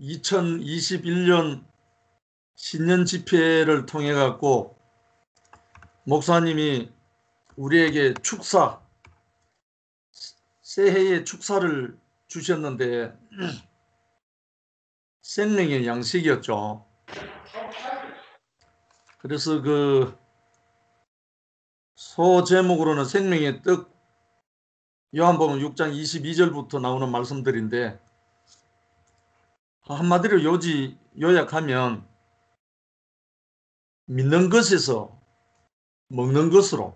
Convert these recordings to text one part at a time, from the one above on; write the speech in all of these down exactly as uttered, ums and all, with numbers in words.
이천이십일 년 신년 집회를 통해 갖고 목사님이 우리에게 축사, 새해의 축사를 주셨는데 생명의 양식이었죠. 그래서 그 소 제목으로는 생명의 떡, 요한복음 육 장 이십이 절부터 나오는 말씀들인데 한마디로 요지 요약하면 믿는 것에서 먹는 것으로,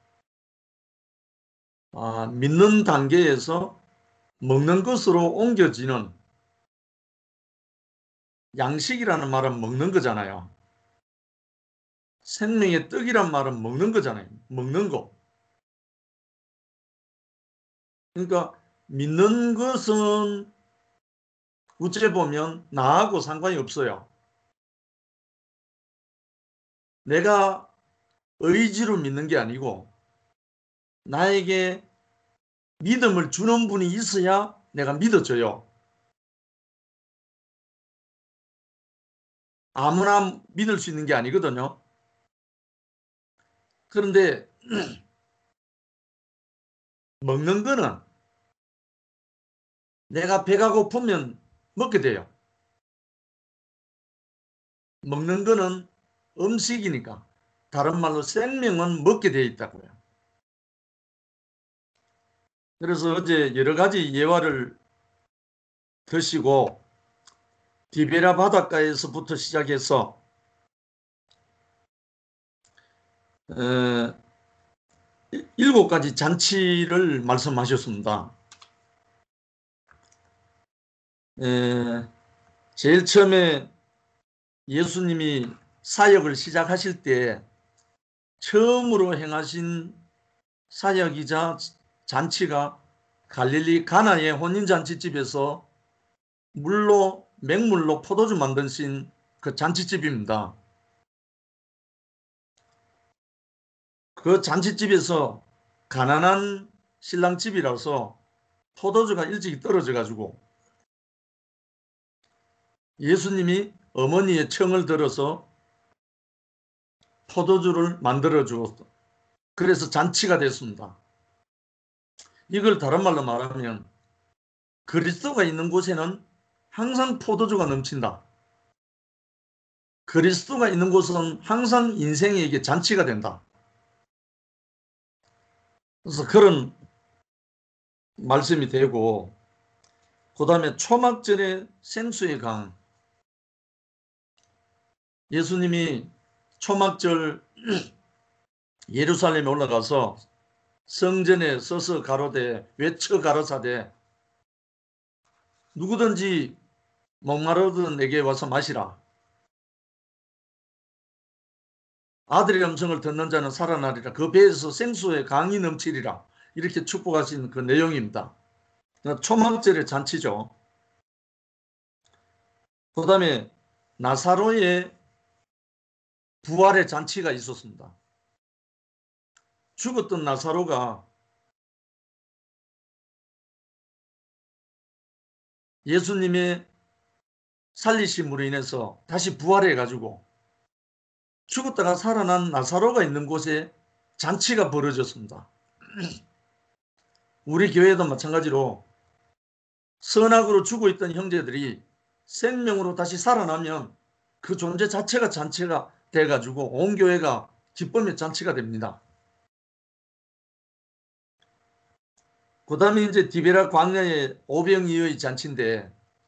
아, 믿는 단계에서 먹는 것으로 옮겨지는, 양식이라는 말은 먹는 거잖아요. 생명의 떡이란 말은 먹는 거잖아요. 먹는 거. 그러니까 믿는 것은 어째 보면 나하고 상관이 없어요. 내가 의지로 믿는 게 아니고 나에게 믿음을 주는 분이 있어야 내가 믿어져요. 아무나 믿을 수 있는 게 아니거든요. 그런데 먹는 거는 내가 배가 고프면 먹게 돼요. 먹는 거는 음식이니까. 다른 말로 생명은 먹게 되어 있다고요. 그래서 어제 여러 가지 예화를 드시고 디베라 바닷가에서부터 시작해서 어, 일곱 가지 잔치를 말씀하셨습니다. 에, 제일 처음에 예수님이 사역을 시작하실 때 처음으로 행하신 사역이자 잔치가 갈릴리 가나의 혼인잔치집에서 물로 맹물로 포도주 만드신 그 잔치집입니다. 그 잔치집에서 가난한 신랑집이라서 포도주가 일찍 떨어져 가지고 예수님이 어머니의 청을 들어서 포도주를 만들어 주었다. 그래서 잔치가 됐습니다. 이걸 다른 말로 말하면 그리스도가 있는 곳에는 항상 포도주가 넘친다. 그리스도가 있는 곳은 항상 인생에게 잔치가 된다. 그래서 그런 말씀이 되고, 그 다음에 초막절의 생수의 강. 예수님이 초막절 예루살렘에 올라가서 성전에 서서 가로되 외쳐 가로사대 누구든지 목마르든 내게 와서 마시라. 아들의 음성을 듣는 자는 살아나리라. 그 배에서 생수의 강이 넘치리라. 이렇게 축복하신 그 내용입니다. 초막절의 잔치죠. 그 다음에 나사로의 부활의 잔치가 있었습니다. 죽었던 나사로가 예수님의 살리심으로 인해서 다시 부활해가지고 죽었다가 살아난 나사로가 있는 곳에 잔치가 벌어졌습니다. 우리 교회도 마찬가지로 선악으로 죽어있던 형제들이 생명으로 다시 살아나면 그 존재 자체가 잔치가 돼가지고 온 교회가 기쁨의 잔치가 됩니다. 그 다음에 이제 디베라 광야의 오병이어의 잔치인데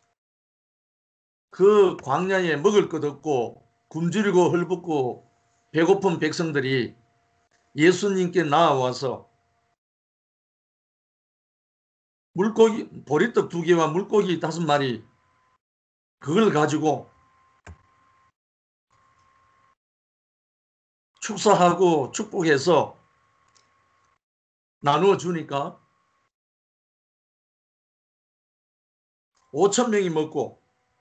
그 광야에 먹을 것 없고 굶주리고 헐벗고 배고픈 백성들이 예수님께 나아와서 물고기, 보리떡 두 개와 물고기 다섯 마리 그걸 가지고 축사하고 축복해서 나누어 주니까 오천 명이 먹고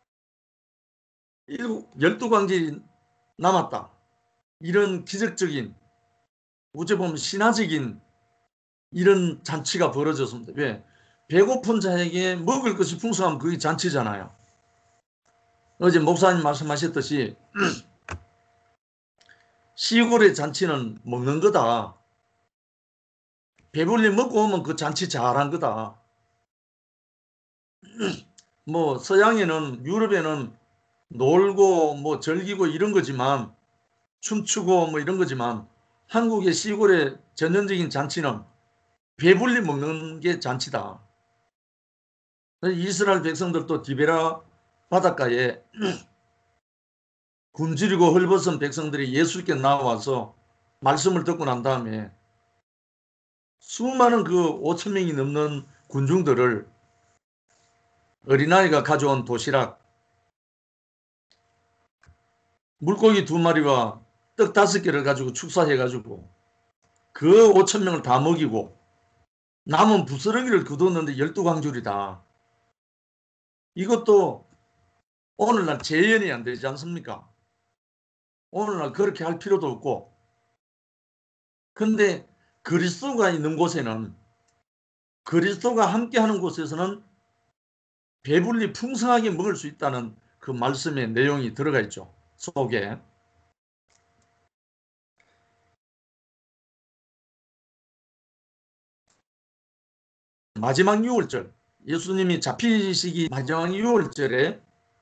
열두 광질이 남았다. 이런 기적적인, 어찌 보면 신화적인 이런 잔치가 벌어졌습니다. 왜? 배고픈 자에게 먹을 것이 풍성하면 그게 잔치잖아요. 어제 목사님 말씀하셨듯이 시골의 잔치는 먹는 거다. 배불리 먹고 오면 그 잔치 잘한 거다. 뭐 서양에는 유럽에는 놀고 뭐 즐기고 이런 거지만 춤추고 뭐 이런 거지만 한국의 시골의 전형적인 잔치는 배불리 먹는 게 잔치다. 이스라엘 백성들도 디베라 바닷가에 굶주리고 헐벗은 백성들이 예수께 나와서 말씀을 듣고 난 다음에 수많은 그 오천 명이 넘는 군중들을 어린아이가 가져온 도시락, 물고기 두 마리와 떡 다섯 개를 가지고 축사해가지고 그 오천 명을 다 먹이고 남은 부스러기를 거뒀는데 열두 광줄이다. 이것도 오늘날 재현이 안 되지 않습니까? 오늘날 그렇게 할 필요도 없고. 근데 그리스도가 있는 곳에는, 그리스도가 함께하는 곳에서는 배불리 풍성하게 먹을 수 있다는 그 말씀의 내용이 들어가 있죠. 속에. 마지막 유월절, 예수님이 잡히시기 마지막 유월절에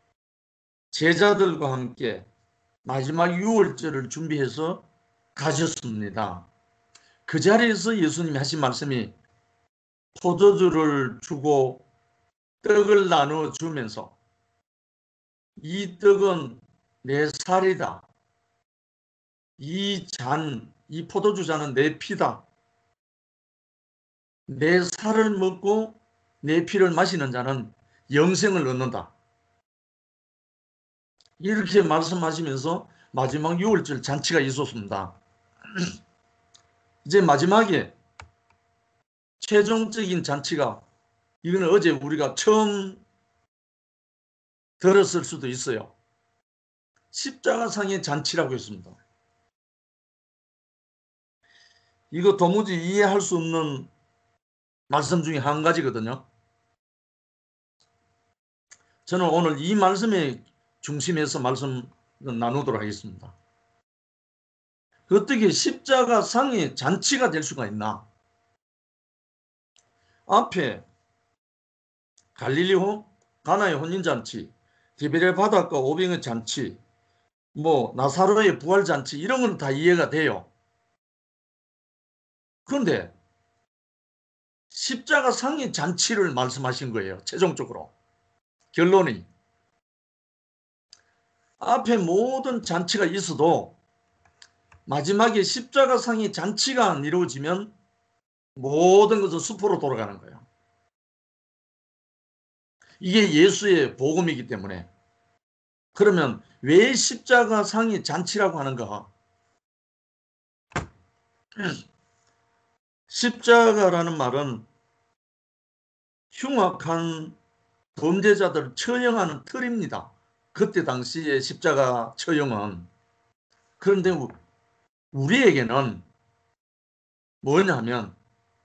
제자들과 함께 마지막 유월절을 준비해서 가셨습니다. 그 자리에서 예수님이 하신 말씀이 포도주를 주고 떡을 나누어 주면서 이 떡은 내 살이다. 이 잔, 이 포도주 잔은 내 피다. 내 살을 먹고 내 피를 마시는 자는 영생을 얻는다. 이렇게 말씀하시면서 마지막 유월절 잔치가 있었습니다. 이제 마지막에 최종적인 잔치가, 이거는 어제 우리가 처음 들었을 수도 있어요. 십자가상의 잔치라고 했습니다. 이거 도무지 이해할 수 없는 말씀 중에 한 가지거든요. 저는 오늘 이 말씀의 중심에서 말씀 나누도록 하겠습니다. 어떻게 십자가상의 잔치가 될 수가 있나? 앞에 갈릴리호 가나의 혼인잔치, 디베레 바닷가 오병의 잔치, 뭐 나사로의 부활잔치, 이런 건 다 이해가 돼요. 그런데 십자가상의 잔치를 말씀하신 거예요. 최종적으로. 결론이. 앞에 모든 잔치가 있어도 마지막에 십자가상의 잔치가 안 이루어지면 모든 것은 수포로 돌아가는 거예요. 이게 예수의 복음이기 때문에. 그러면 왜 십자가상의 잔치라고 하는가? 십자가라는 말은 흉악한 범죄자들을 처형하는 틀입니다. 그때 당시의 십자가 처형은. 그런데 우리에게는 뭐냐 하면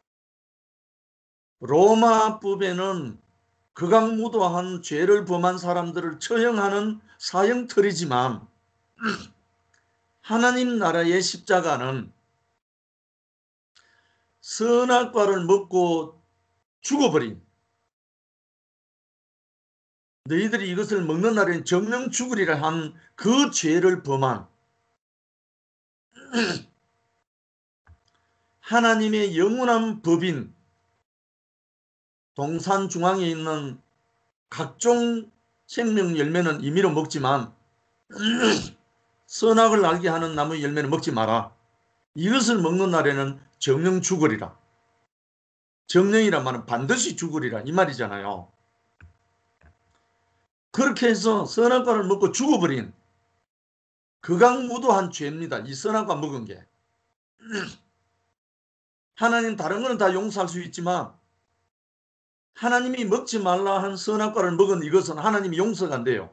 로마법에는 극악무도한 죄를 범한 사람들을 처형하는 사형틀이지만 하나님 나라의 십자가는 선악과를 먹고 죽어버린, 너희들이 이것을 먹는 날엔 정령 죽으리라 한 그 죄를 범한 하나님의 영원한 법인, 동산 중앙에 있는 각종 생명 열매는 임의로 먹지만 선악을 알게 하는 나무 열매는 먹지 마라. 이것을 먹는 날에는 정령 죽으리라. 정령이란 말은 반드시 죽으리라 이 말이잖아요. 그렇게 해서 선악과를 먹고 죽어버린 극악무도한 죄입니다. 이 선악과 먹은 게. 하나님 다른 거는 다 용서할 수 있지만 하나님이 먹지 말라 한 선악과를 먹은 이것은 하나님이 용서가 안 돼요.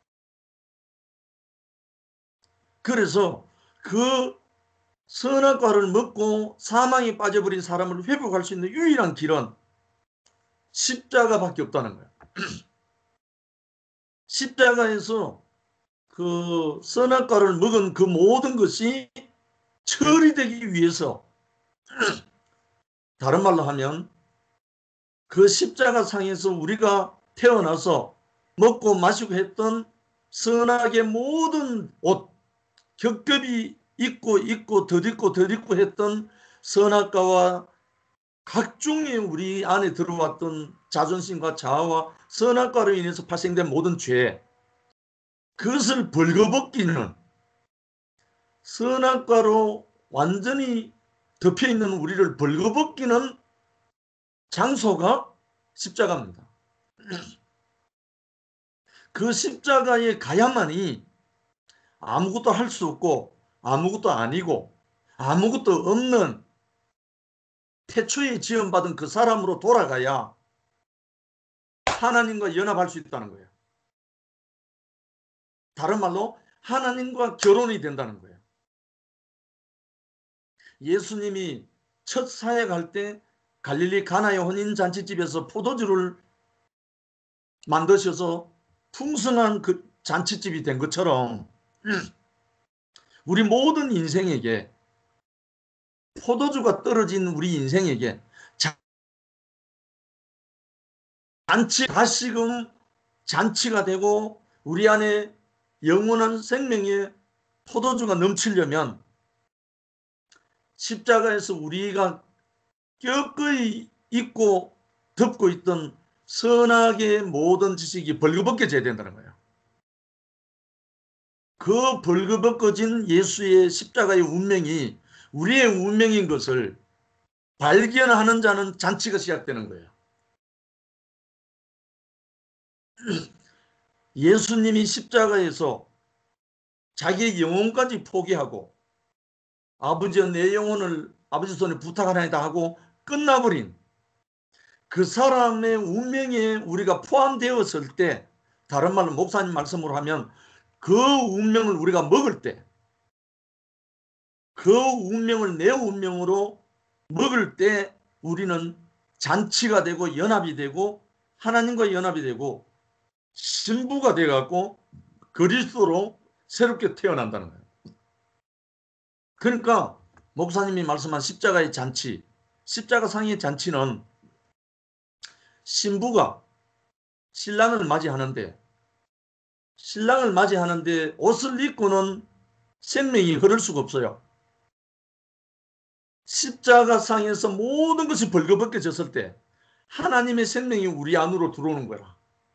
그래서 그 선악과를 먹고 사망에 빠져버린 사람을 회복할 수 있는 유일한 길은 십자가밖에 없다는 거예요. 십자가에서 그 선악과를 먹은 그 모든 것이 처리되기 위해서, 다른 말로 하면 그 십자가 상에서 우리가 태어나서 먹고 마시고 했던 선악의 모든 옷, 겹겹이 입고 입고 덧입고 덧입고 했던 선악과와 각종의 우리 안에 들어왔던 자존심과 자아와 선악과로 인해서 발생된 모든 죄, 그것을 벌거벗기는, 선악과로 완전히 덮여있는 우리를 벌거벗기는 장소가 십자가입니다. 그 십자가에 가야만이 아무것도 할 수 없고 아무것도 아니고 아무것도 없는 태초에 지원받은 그 사람으로 돌아가야 하나님과 연합할 수 있다는 거예요. 다른 말로 하나님과 결혼이 된다는 거예요. 예수님이 첫 사역할 때 갈릴리 가나의 혼인잔치집에서 포도주를 만드셔서 풍성한 그 잔치집이 된 것처럼 우리 모든 인생에게, 포도주가 떨어진 우리 인생에게 잔치, 다시금 잔치가 되고 우리 안에 영원한 생명의 포도주가 넘치려면 십자가에서 우리가 껴거이 입고 덮고 있던 선악의 모든 지식이 벌거벗겨져야 된다는 거예요. 그 벌거벗겨진 예수의 십자가의 운명이 우리의 운명인 것을 발견하는 자는 잔치가 시작되는 거예요. 예수님이 십자가에서 자기의 영혼까지 포기하고 아버지여 내 영혼을 아버지 손에 부탁하나이다 하고 끝나버린 그 사람의 운명에 우리가 포함되었을 때, 다른 말로 목사님 말씀으로 하면 그 운명을 우리가 먹을 때, 그 운명을 내 운명으로 먹을 때 우리는 잔치가 되고 연합이 되고 하나님과 연합이 되고 신부가 되어갖고 그리스도로 새롭게 태어난다는 거예요. 그러니까 목사님이 말씀한 십자가의 잔치, 십자가 상의 잔치는 신부가 신랑을 맞이하는데, 신랑을 맞이하는데 옷을 입고는 생명이 흐를 수가 없어요. 십자가 상에서 모든 것이 벌거벗겨졌을 때 하나님의 생명이 우리 안으로 들어오는 거야.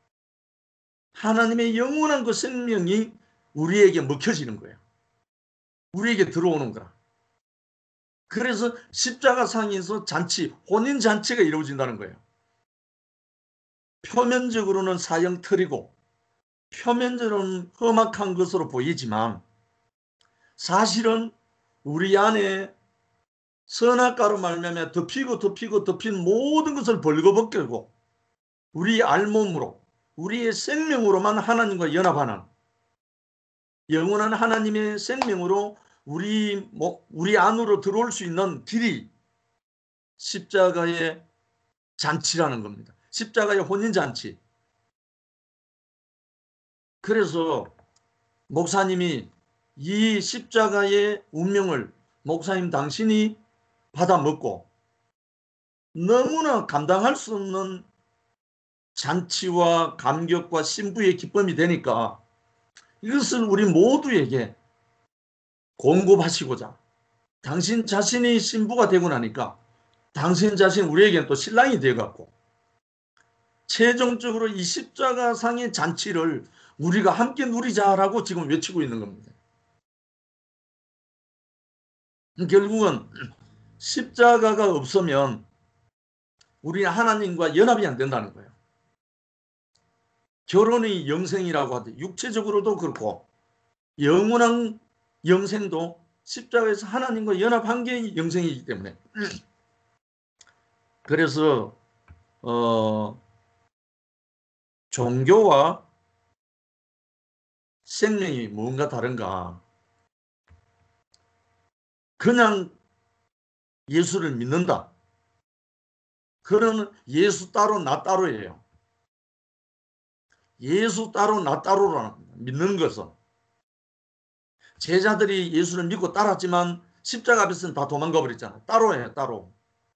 하나님의 영원한 그 생명이 우리에게 먹혀지는 거예요. 우리에게 들어오는 거야. 그래서 십자가 상에서 잔치, 혼인 잔치가 이루어진다는 거예요. 표면적으로는 사형틀이고 표면적으로는 험악한 것으로 보이지만 사실은 우리 안에 선악과로 말미암아 덮이고 덮이고 덮인 모든 것을 벌거벗기고 우리 알몸으로, 우리의 생명으로만 하나님과 연합하는, 영원한 하나님의 생명으로 우리 우리 안으로 들어올 수 있는 길이 십자가의 잔치라는 겁니다. 십자가의 혼인잔치. 그래서 목사님이 이 십자가의 운명을 목사님 당신이 받아먹고 너무나 감당할 수 없는 잔치와 감격과 신부의 기쁨이 되니까 이것을 우리 모두에게 공급하시고자, 당신 자신이 신부가 되고 나니까 당신 자신 우리에게는 또 신랑이 되어갖고 최종적으로 이 십자가상의 잔치를 우리가 함께 누리자라고 지금 외치고 있는 겁니다. 결국은 십자가가 없으면 우리는 하나님과 연합이 안 된다는 거예요. 결혼이 영생이라고 하듯 육체적으로도 그렇고 영원한 영생도 십자가에서 하나님과 연합한 게 영생이기 때문에, 그래서 어, 종교와 생명이 뭔가 다른가? 그냥 예수를 믿는다, 그러는 예수 따로 나 따로예요. 예수 따로 나 따로라는 믿는 것은. 제자들이 예수를 믿고 따랐지만 십자가 앞에서는 다 도망가 버렸잖아요. 따로예요, 따로.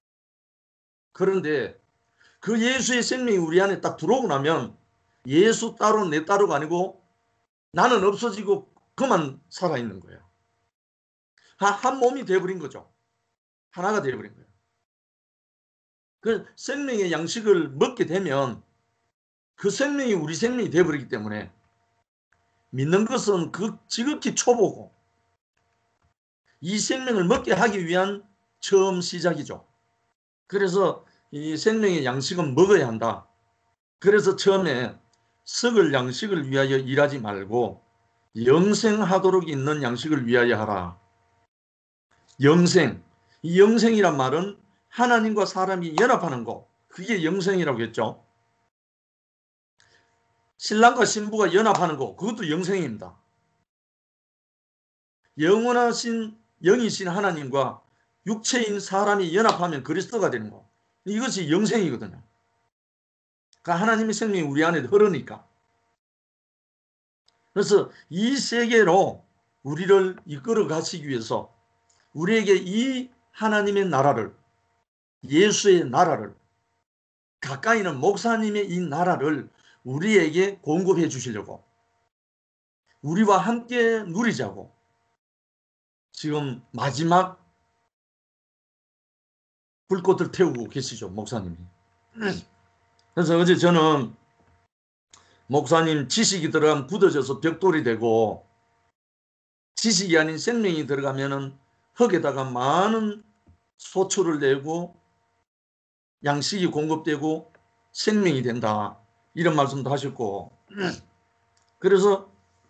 그런데 그 예수의 생명이 우리 안에 딱 들어오고 나면 예수 따로 내 따로가 아니고 나는 없어지고 그만 살아있는 거예요. 한 몸이 되어버린 거죠. 하나가 되어버린 거예요. 그 생명의 양식을 먹게 되면 그 생명이 우리 생명이 되어버리기 때문에 믿는 것은 그 지극히 초보고 이 생명을 먹게 하기 위한 처음 시작이죠. 그래서 이 생명의 양식은 먹어야 한다. 그래서 처음에 썩을 양식을 위하여 일하지 말고 영생하도록 있는 양식을 위하여 하라. 영생. 이 영생이란 말은 하나님과 사람이 연합하는 것. 그게 영생이라고 했죠. 신랑과 신부가 연합하는 것. 그것도 영생입니다. 영원하신 영이신 하나님과 육체인 사람이 연합하면 그리스도가 되는 것. 이것이 영생이거든요. 그러니까 하나님의 생명이 우리 안에 흐르니까. 그래서 이 세계로 우리를 이끌어 가시기 위해서 우리에게 이 하나님의 나라를, 예수의 나라를, 가까이는 목사님의 이 나라를 우리에게 공급해 주시려고, 우리와 함께 누리자고 지금 마지막 불꽃을 태우고 계시죠, 목사님이. 그래서 어제 저는 목사님 지식이 들어가면 굳어져서 벽돌이 되고 지식이 아닌 생명이 들어가면은 흙에다가 많은 소초를 내고 양식이 공급되고 생명이 된다. 이런 말씀도 하셨고, 그래서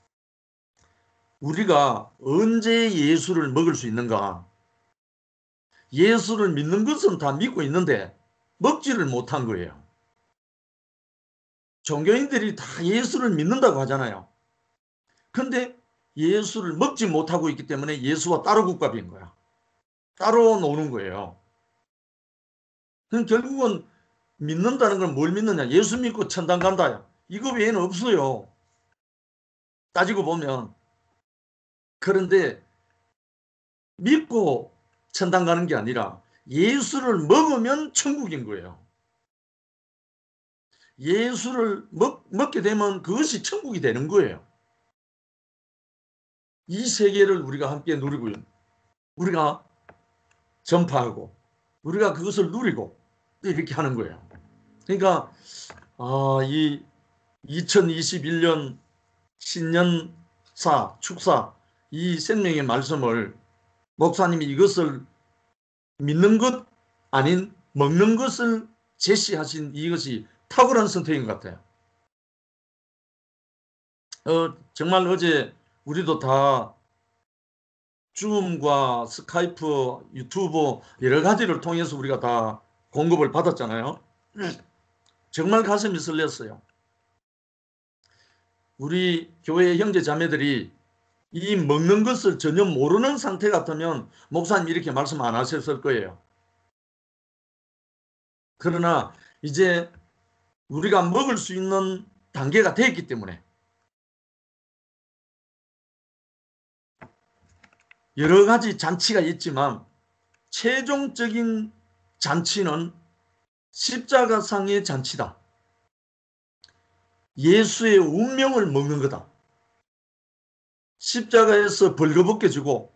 우리가 언제 예수를 먹을 수 있는가? 예수를 믿는 것은 다 믿고 있는데 먹지를 못한 거예요. 종교인들이 다 예수를 믿는다고 하잖아요. 근데 예수를 먹지 못하고 있기 때문에 예수와 따로 국밥인 거야. 따로 노는 거예요. 그럼 결국은 믿는다는 건 뭘 믿느냐? 예수 믿고 천당 간다야. 이거 외에는 없어요. 따지고 보면. 그런데 믿고 천당 가는 게 아니라 예수를 먹으면 천국인 거예요. 예수를 먹, 먹게 되면 그것이 천국이 되는 거예요. 이 세계를 우리가 함께 누리고요. 우리가 전파하고 우리가 그것을 누리고 이렇게 하는 거예요. 그러니까 아, 이 이천이십일 년 신년사 축사 이 생명의 말씀을 목사님이 이것을 믿는 것 아닌 먹는 것을 제시하신 이것이 탁월한 선택인 것 같아요. 어, 정말 어제 우리도 다 줌과 스카이프, 유튜브 여러 가지를 통해서 우리가 다 공급을 받았잖아요. 정말 가슴이 설렜어요. 우리 교회 형제 자매들이 이 먹는 것을 전혀 모르는 상태 같으면 목사님 이렇게 말씀 안 하셨을 거예요. 그러나 이제 우리가 먹을 수 있는 단계가 됐기 때문에 여러 가지 잔치가 있지만 최종적인 잔치는 십자가상의 잔치다. 예수의 운명을 먹는 거다. 십자가에서 벌거벗겨지고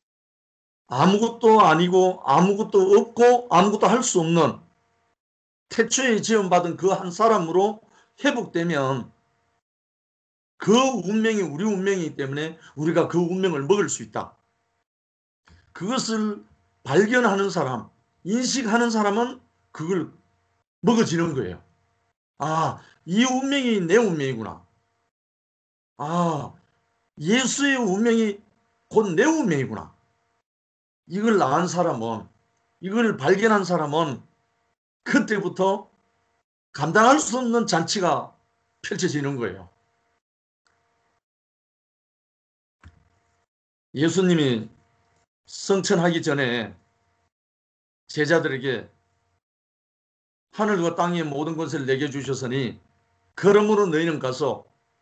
아무것도 아니고 아무것도 없고 아무것도 할 수 없는 태초에 지원받은 그 한 사람으로 회복되면 그 운명이 우리 운명이기 때문에 우리가 그 운명을 먹을 수 있다. 그것을 발견하는 사람, 인식하는 사람은 그걸 먹어지는 거예요. 아, 이 운명이 내 운명이구나. 아, 예수의 운명이 곧 내 운명이구나. 이걸 낳은 사람은, 이걸 발견한 사람은 그때부터 감당할 수 없는 잔치가 펼쳐지는 거예요. 예수님이 성천하기 전에 제자들에게 하늘과 땅의 모든 것을 내게 주셨으니 그러므로 너희는 가서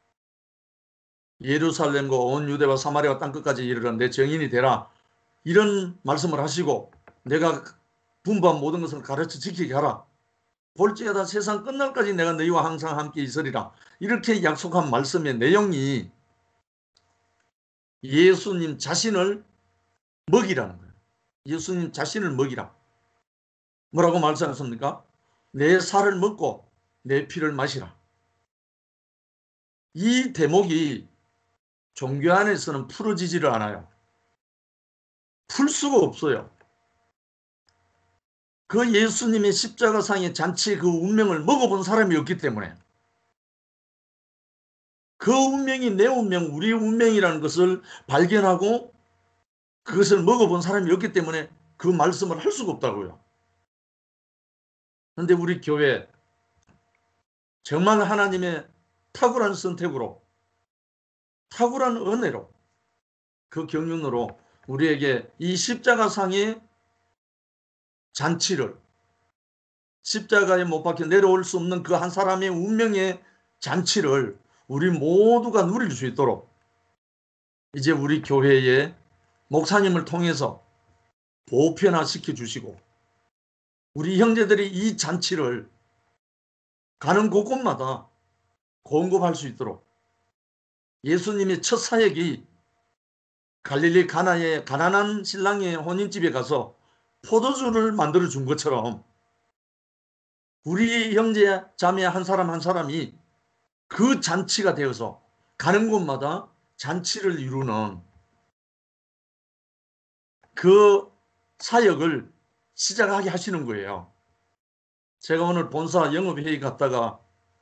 예루살렘과 온 유대와 사마리아 땅끝까지 이르러 내 증인이 되라. 이런 말씀을 하시고 내가 분부한 모든 것을 가르쳐 지키게 하라. 볼지어다 세상 끝날까지 내가 너희와 항상 함께 있으리라. 이렇게 약속한 말씀의 내용이 예수님 자신을 먹이라는 거예요. 예수님 자신을 먹이라. 뭐라고 말씀하셨습니까? 내 살을 먹고 내 피를 마시라. 이 대목이 종교 안에서는 풀어지지를 않아요. 풀 수가 없어요. 그 예수님의 십자가상의 잔치의 그 운명을 먹어본 사람이 없기 때문에 그 운명이 내 운명, 우리의 운명이라는 것을 발견하고 그것을 먹어본 사람이 없기 때문에 그 말씀을 할 수가 없다고요. 그런데 우리 교회 정말 하나님의 탁월한 선택으로 탁월한 은혜로 그 경륜으로 우리에게 이 십자가상의 잔치를 십자가에 못 박혀 내려올 수 없는 그 한 사람의 운명의 잔치를 우리 모두가 누릴 수 있도록 이제 우리 교회의 목사님을 통해서 보편화시켜 주시고 우리 형제들이 이 잔치를 가는 곳곳마다 공급할 수 있도록 예수님의 첫 사역이 갈릴리 가나의 가난한 신랑의 혼인집에 가서 포도주를 만들어 준 것처럼 우리 형제 자매 한 사람 한 사람이 그 잔치가 되어서 가는 곳마다 잔치를 이루는 그 사역을 시작하게 하시는 거예요. 제가 오늘 본사 영업회의 갔다가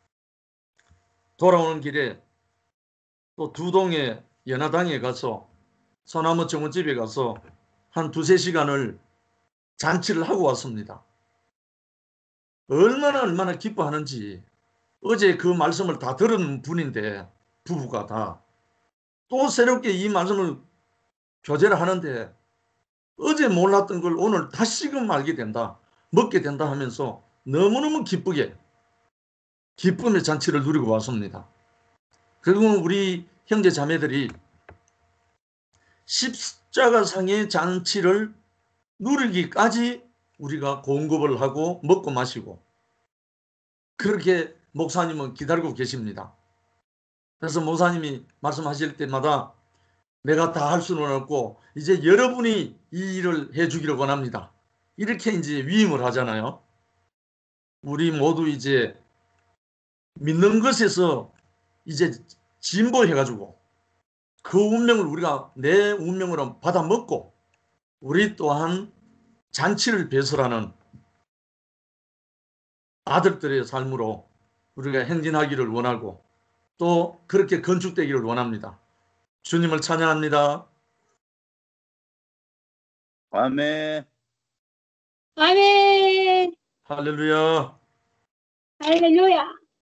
돌아오는 길에 또 두동의 연화당에 가서 소나무 정원집에 가서 한 두세 시간을 잔치를 하고 왔습니다. 얼마나 얼마나 기뻐하는지 어제 그 말씀을 다 들은 분인데 부부가 다 또 새롭게 이 말씀을 교제를 하는데 어제 몰랐던 걸 오늘 다시금 알게 된다. 먹게 된다 하면서 너무너무 기쁘게 기쁨의 잔치를 누리고 왔습니다. 결국은 우리 형제 자매들이 십자가상의 잔치를 누리기까지 우리가 공급을 하고 먹고 마시고 그렇게 목사님은 기다리고 계십니다. 그래서 목사님이 말씀하실 때마다 내가 다 할 수는 없고 이제 여러분이 이 일을 해주기를 원합니다. 이렇게 이제 위임을 하잖아요. 우리 모두 이제 믿는 것에서 이제 진보해가지고 그 운명을 우리가 내 운명으로 받아 먹고 우리 또한 잔치를 배설하는 아들들의 삶으로 우리가 행진하기를 원하고 또 그렇게 건축되기를 원합니다. 주님을 찬양합니다. 아멘. 아멘. 할렐루야. 할렐루야.